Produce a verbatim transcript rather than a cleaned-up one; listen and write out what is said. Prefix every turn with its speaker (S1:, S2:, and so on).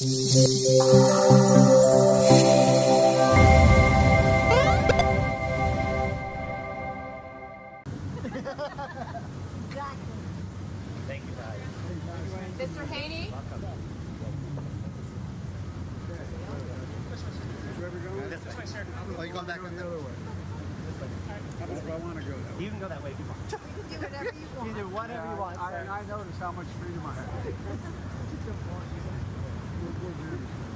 S1: Thank you, guys.
S2: Mister Haney?
S1: This way, sir.
S3: Oh, you going back on the other way? If I want to go that way.
S1: You can go that way if you want.
S2: You can do whatever you want.
S1: You do whatever you want,
S3: I,
S1: sir.
S3: I notice how much freedom I have.